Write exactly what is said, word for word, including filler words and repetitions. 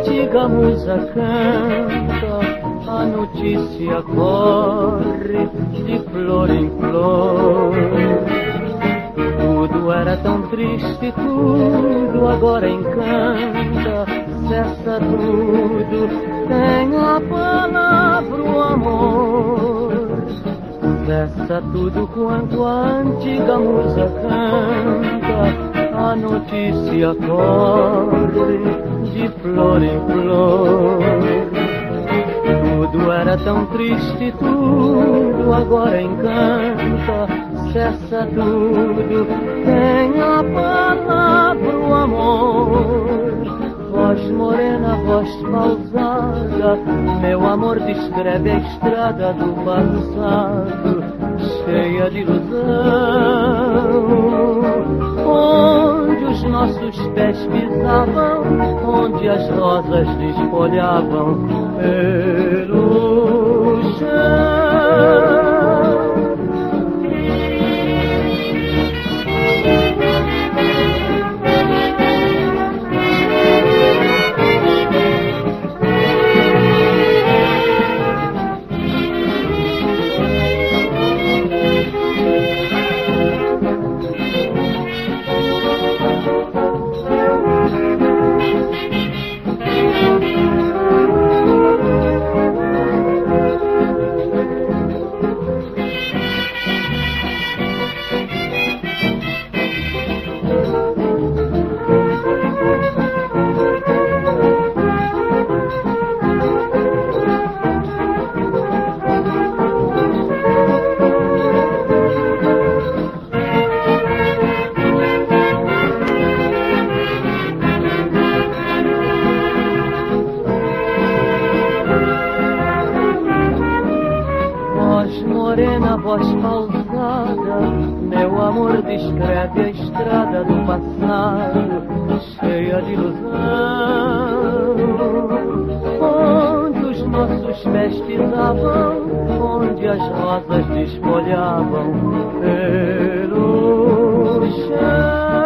antiga musa canta, a notícia corre de flor em flor. Tudo era tão triste, tudo agora encanta, cessa tudo, tem a palavra o amor. Cessa tudo quanto a antiga musa canta, a notícia corre de flor em flor. Tudo era tão triste, tudo agora encanta, cessa tudo, tem a palavra o amor. Voz morena, voz pausada, meu amor descreve a estrada do passado, cheia de ilusão, onde os nossos pés pisavam, onde as rosas desfolhavam pelo chão. Morena, voz pausada, meu amor descreve a estrada do passado, cheia de ilusão, onde os nossos pés pisavam, onde as rosas desfolhavam pelo chão.